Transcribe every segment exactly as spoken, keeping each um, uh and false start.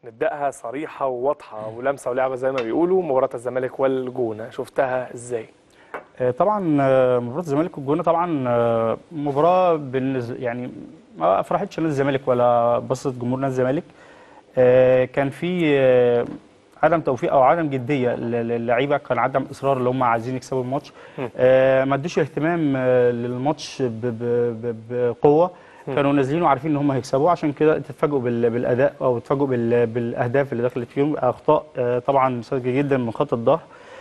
نبداها صريحه وواضحه ولمسه ولعبه زي ما بيقولوا، مباراه الزمالك والجونه، شفتها ازاي؟ طبعا مباراه الزمالك والجونه طبعا مباراه بالنسبه يعني ما افرحتش نادي الزمالك ولا بسط جمهور نادي الزمالك. كان في عدم توفيق او عدم جديه للعيبه، كان عدم اصرار اللي هم عايزين يكسبوا الماتش، ما ادوش اهتمام للماتش بقوه، كانوا نازلين وعارفين ان هم هيكسبوا، عشان كده اتفاجئوا بالاداء او اتفاجئوا بالاهداف اللي دخلت فيهم. اخطاء طبعا ساذجه جدا من خط الظهر،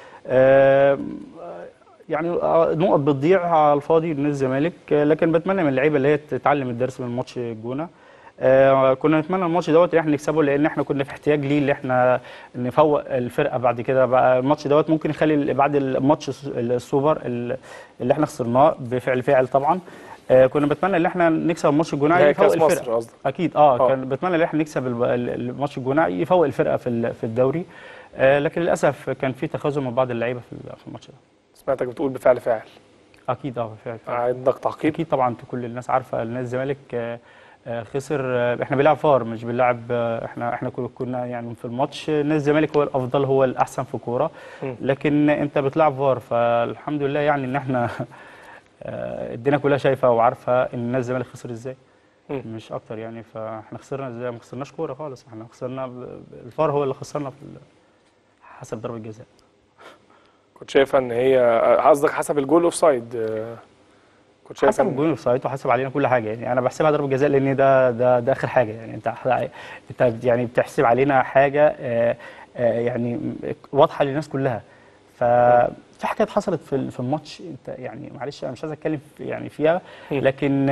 يعني نقط بتضيع على الفاضي لنادي الزمالك، لكن بتمنى من اللعيبه اللي هي تتعلم الدرس من ماتش الجونه. آه كنا نتمنى الماتش دوت ان احنا نكسبه، لان احنا كنا في احتياج ليه، اللي احنا نفوق الفرقه بعد كده. بقى الماتش دوت ممكن يخلي بعد الماتش السوبر اللي احنا خسرناه بفعل فاعل طبعا. آه كنا بنتمنى ان احنا نكسب الماتش الجوناعي يفوق الفرقه. اكيد اه, آه. كان بنتمنى ان احنا نكسب الماتش الجوناعي يفوق الفرقه في في الدوري، آه لكن للاسف كان في تخاذل من بعض اللعيبه في الماتش ده. سمعتك بتقول بفعل فاعل. اكيد اه بفعل فاعل. عندك تعقيب؟ اكيد طبعا، كل الناس عارفه ان نادي الزمالك آه خسر. احنا بنلعب فار مش بنلعب، احنا احنا كنا يعني في الماتش نادي الزمالك هو الافضل، هو الاحسن في الكوره، لكن انت بتلعب فار، فالحمد لله يعني ان احنا الدنيا كلها شايفه وعارفه ان نادي الزمالك خسر ازاي، مش اكتر يعني. فاحنا خسرنا ازاي؟ ما خسرناش كوره خالص، احنا خسرنا الفار هو اللي خسرنا في حسب ضربه جزاء. كنت شايفه ان هي قصدك حسب الجول اوف سايد؟ كنت شايف حسب الجون اوف سايد وحسب علينا كل حاجه، يعني انا بحسبها ضربه جزاء لان ده ده ده اخر حاجه، يعني انت انت يعني بتحسب علينا حاجه آآ آآ يعني واضحه للناس كلها. ففي حاجات حصلت في في الماتش، انت يعني معلش انا مش عايز اتكلم يعني فيها، لكن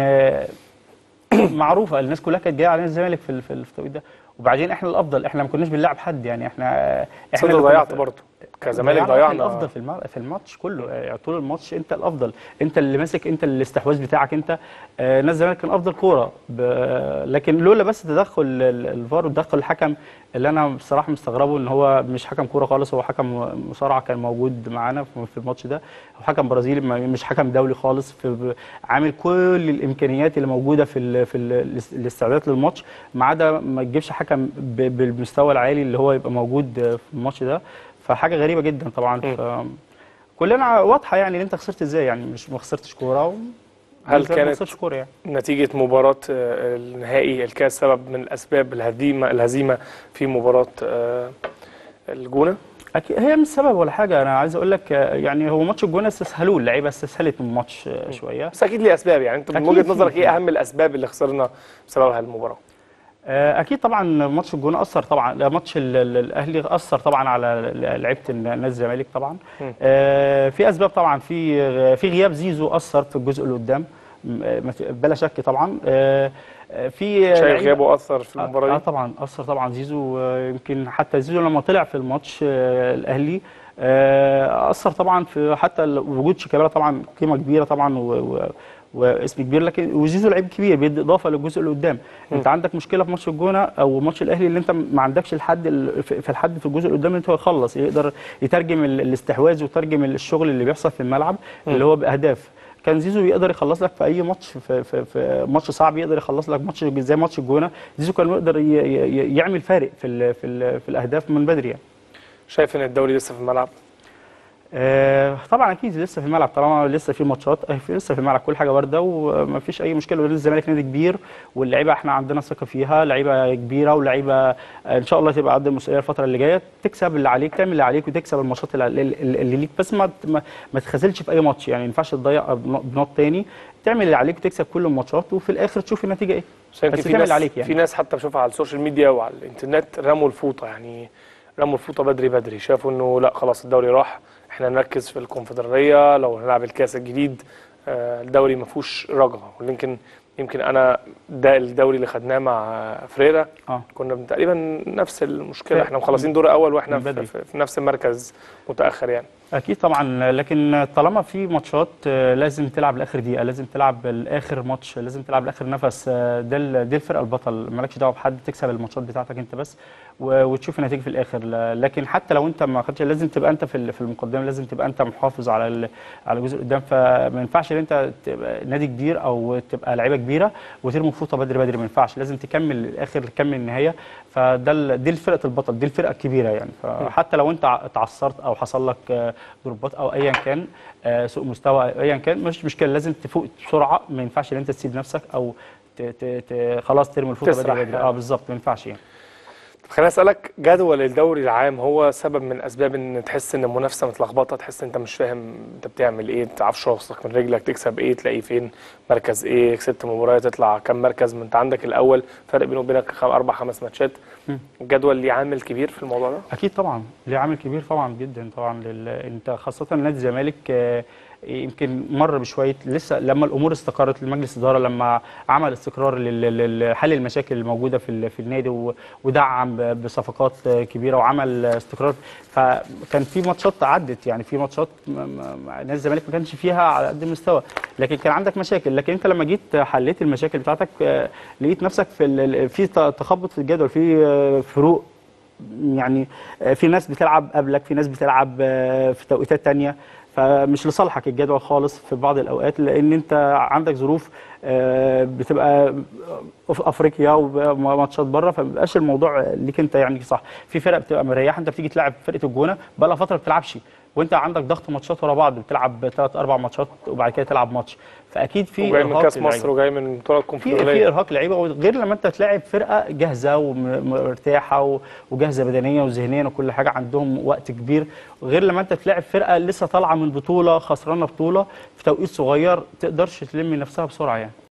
معروفه الناس كلها كانت جايه على الزمالك في في التوقيت ده، وبعدين احنا الافضل، احنا ما كناش بنلعب حد، يعني احنا احنا اللي ضيعت برضه كزمالك، ضيعنا الافضل في في الماتش كله، يعني طول الماتش انت الافضل، انت اللي ماسك، انت الاستحواذ بتاعك انت. آه نادي الزمالك كان افضل كوره، لكن لولا بس تدخل الفار وتدخل الحكم اللي انا بصراحه مستغربه، ان هو مش حكم كوره خالص، هو حكم مصارعه كان موجود معانا في الماتش ده، هو حكم برازيلي مش حكم دولي خالص، في عامل كل الامكانيات اللي موجوده في ال في ال الاستعدادات للماتش، ما عدا ما تجيبش حكم بالمستوى العالي اللي هو يبقى موجود في الماتش ده. فحاجه غريبه جدا طبعا. كلنا واضحه يعني ان انت خسرت ازاي، يعني مش ما خسرتش كوره. هل كانت يعني نتيجه مباراه النهائي الكاس سبب من الاسباب الهزيمه الهزيمه في مباراه الجونه؟ اكيد هي مش سبب ولا حاجه، انا عايز اقول لك يعني هو ماتش الجونه استسهلوه، اللعيبه استسهلت من الماتش شويه، بس اكيد ليه اسباب. يعني انت من وجهه نظرك ايه اهم الاسباب اللي خسرنا بسببها المباراه؟ اكيد طبعا ماتش الجونه اثر طبعا، ماتش الاهلي اثر طبعا على لعيبه نادي الزمالك طبعا. في اسباب طبعا، في في غياب زيزو اثر في الجزء اللي قدام بلا شك طبعا. في شايف غيابه اثر في المباراه دي؟ اه طبعا اثر طبعا زيزو، يمكن حتى زيزو لما طلع في الماتش الاهلي اثر طبعا في حتى وجود شيكابالا طبعا قيمه كبيره طبعا و واسم كبير، لكن وزيزو لعيب كبير بيدي اضافه للجزء اللي قدام. م. انت عندك مشكله في ماتش الجونه او ماتش الاهلي اللي انت ما عندكش الحد في الحد في الجزء اللي قدام اللي هو يخلص، يقدر يترجم الاستحواذ ويترجم الشغل اللي بيحصل في الملعب م. اللي هو باهداف. كان زيزو يقدر يخلص لك في اي ماتش، في, في, في ماتش صعب يقدر يخلص لك ماتش زي ماتش الجونه. زيزو كان يقدر يعمل فارق في ال في, ال في الاهداف من بدري يعني. شايف ان الدوري لسه في الملعب؟ آه طبعا اكيد لسه في الملعب، طالما لسه في ماتشات لسه في الملعب، كل حاجه وارده وما فيش اي مشكله. الزمالك نادي كبير واللعيبه احنا عندنا ثقه فيها، لعيبه كبيره ولعيبه ان شاء الله تبقى قد المسؤوليه الفتره اللي جايه، تكسب اللي عليك، تعمل اللي عليك وتكسب الماتشات اللي, اللي ليك، بس ما ما تخذلش في اي ماتش، يعني ما ينفعش تضيع بنقط تاني، تعمل اللي عليك وتكسب كل الماتشات وفي الاخر تشوف النتيجه ايه. بس في ناس عليك يعني. في ناس حتى بشوفها على السوشيال ميديا وعلى الانترنت رموا الفوطه، يعني رموا الفوطه بدري بدري، شافوا انه لا خلاص الدوري راح، احنا نركز في الكونفدراليه، لو هنلعب الكاس الجديد الدوري ما فيهوش رجعه. يمكن يمكن انا ده الدوري اللي خدناه مع فريرا آه. كنا تقريبا نفس المشكله، احنا مخلصين دور اول واحنا في, في, في نفس المركز متاخر يعني. اكيد طبعا، لكن طالما في ماتشات آه، لازم تلعب لاخر دقيقه، لازم تلعب لاخر ماتش، لازم تلعب لاخر نفس. آه، ده ال- دي الفرقه البطل، مالكش دعوه بحد، تكسب الماتشات بتاعتك انت بس و- وتشوف النتيجه في الاخر. ل- لكن حتى لو انت ما خدتش لازم تبقى انت في ال- في المقدمه، لازم تبقى انت محافظ على ال- على الجزء قدام. فما ينفعش ان انت تبقى نادي كبير او تبقى لعيبه كبيره وترمي فوطه بدري بدري، ما ينفعش، لازم تكمل الاخر، تكمل النهايه. فده ال- دي فرقه البطل، دي الفرقه الكبيره يعني. فحتى لو انت ع- اتعثرت او حصل لك آه، ضربات او ايا كان، آه، سوء مستوى أو ايا كان، مش مشكله، لازم تفوق بسرعه. ما ينفعش ان انت تسيب نفسك او ت ت ت خلاص ترمي الفوطه بدري تسرح بدري. يعني. اه بالظبط، ما ينفعش يعني. طب خليني اسالك، جدول الدوري العام هو سبب من اسباب ان تحس ان المنافسه متلخبطه، تحس انت مش فاهم انت بتعمل ايه، ما تعرفش راسك من رجلك، تكسب ايه تلاقيه فين، مركز ايه، كسبت مباراه تطلع كم مركز، ما انت عندك الاول فرق بينه وبينك خم- اربع خمس ماتشات. مم. الجدول ليه عامل كبير في الموضوع ده؟ اكيد طبعا، ليه عامل كبير طبعا جدا طبعا. لل... انت خاصه نادي الزمالك آه، يمكن مر بشويه، لسه لما الامور استقرت لمجلس الاداره، لما عمل استقرار لل- لل- لحل المشاكل الموجوده في ال- في النادي و- ودعم ب- بصفقات آه، كبيره وعمل استقرار. فكان في ماتشات عدت، يعني في ماتشات م- م- نادي الزمالك ما كانش فيها على قد المستوى، لكن كان عندك مشاكل. لكن انت لما جيت حليت المشاكل بتاعتك آه، لقيت نفسك في ال- في ت- تخبط في الجدول، في آه، فروق يعني. في ناس بتلعب قبلك، في ناس بتلعب في توقيتات تانية، فمش لصالحك الجدول خالص في بعض الأوقات، لأن أنت عندك ظروف بتبقى في أفريقيا وماتشات بره، فمبقاش الموضوع ليك أنت يعني صح. في فرق بتبقى مريحة، أنت بتيجي تلعب فرقة الجونة بقى لها فترة ما بتلعبش، وأنت عندك ضغط ماتشات ورا بعض، بتلعب ثلاث أربع ماتشات وبعد كده تلعب ماتش، فأكيد في وجاي من إرهاق كاس للعيبة. مصر وجاي من بطوله في في الكونفدراليه. ارهاق لعيبه، غير لما انت تلاعب فرقه جاهزه ومرتاحه وجاهزه بدنيا وذهنيا وكل حاجه، عندهم وقت كبير، غير لما انت تلاعب فرقه لسه طالعه من بطوله، خسرانه بطوله في توقيت صغير، تقدرش تلم نفسها بسرعه يعني.